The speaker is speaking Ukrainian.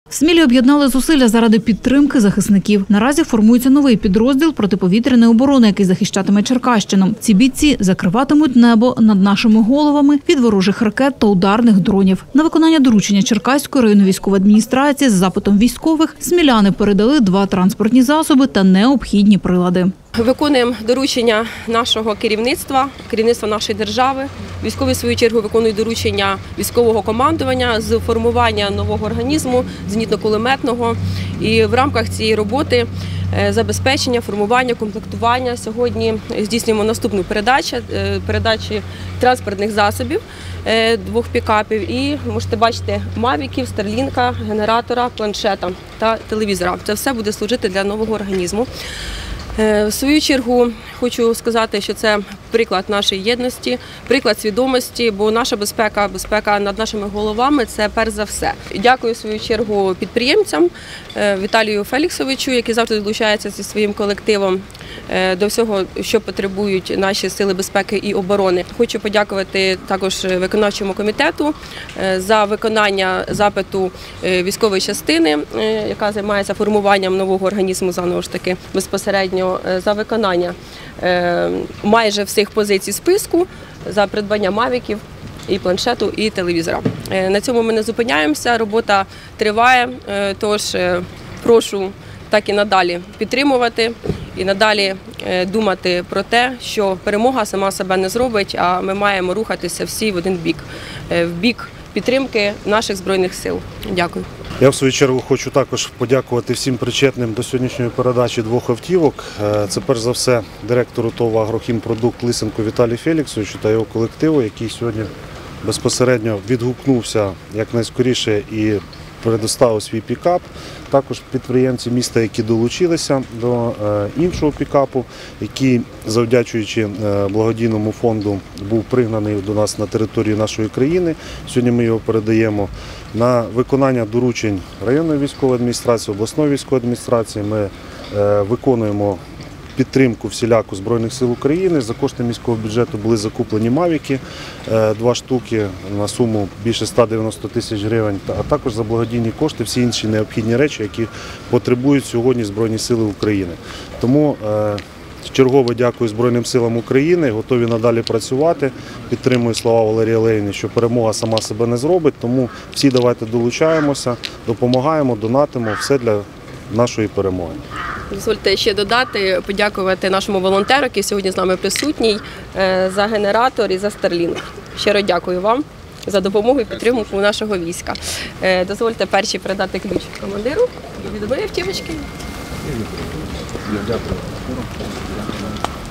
В Смілі об'єднали зусилля заради підтримки захисників. Наразі формується новий підрозділ протиповітряної оборони, який захищатиме Черкащину. Ці бійці закриватимуть небо над нашими головами від ворожих ракет та ударних дронів. На виконання доручення Черкаської районної військової адміністрації з запитом військових сміляни передали 2 транспортні засоби та необхідні прилади. Виконуємо доручення нашого керівництва нашої держави. Військові, в свою чергу, виконують доручення військового командування з формування нового організму, зенітно-кулеметного. І в рамках цієї роботи забезпечення, формування, комплектування сьогодні здійснюємо наступну передачу транспортних засобів, 2 пікапів. І можете бачити мавіків, старлінка, генератора, планшета та телевізора. Це все буде служити для нового організму. В свою чергу хочу сказати, що це приклад нашої єдності, приклад свідомості, бо наша безпека над нашими головами – це перш за все. Дякую в свою чергу підприємцям, Віталію Феліксовичу, який завжди долучається зі своїм колективом до всього, що потребують наші сили безпеки і оборони. Хочу подякувати також виконавчому комітету за виконання запиту військової частини, яка займається формуванням нового організму, знову ж таки, безпосередньо за виконання майже всіх позицій списку, за придбання мавіків, і планшету, і телевізора. На цьому ми не зупиняємося, робота триває, тож прошу так і надалі підтримувати і надалі думати про те, що перемога сама себе не зробить, а ми маємо рухатися всі в один бік, в бік підтримки наших Збройних сил. Дякую. Я в свою чергу хочу також подякувати всім причетним до сьогоднішньої передачі 2 автівок. Це перш за все директору ТОВ «Агрохімпродукт» Лисенку Віталію Феліксовичу та його колективу, який сьогодні безпосередньо відгукнувся якнайскоріше і предоставив свій пікап. Також підприємці міста, які долучилися до іншого пікапу, який, завдячуючи благодійному фонду, був пригнаний до нас на територію нашої країни. Сьогодні ми його передаємо на виконання доручень районної військової адміністрації, обласної військової адміністрації. Ми виконуємо підтримку всіляку Збройних сил України. За кошти міського бюджету були закуплені мавіки, 2 штуки на суму більше 190 тисяч гривень, а також за благодійні кошти всі інші необхідні речі, які потребують сьогодні Збройні сили України. Тому чергово дякую Збройним силам України, готові надалі працювати. Підтримую слова Валерії Олегівни, що перемога сама себе не зробить, тому всі давайте долучаємося, допомагаємо, донатимо, все для нашої перемоги. Дозвольте ще додати, подякувати нашому волонтеру, який сьогодні з нами присутній, за генератор і за Starlink. Щиро дякую вам за допомогу і підтримку нашого війська. Дозвольте перші передати ключ командиру від моєї автівочки. Дякую.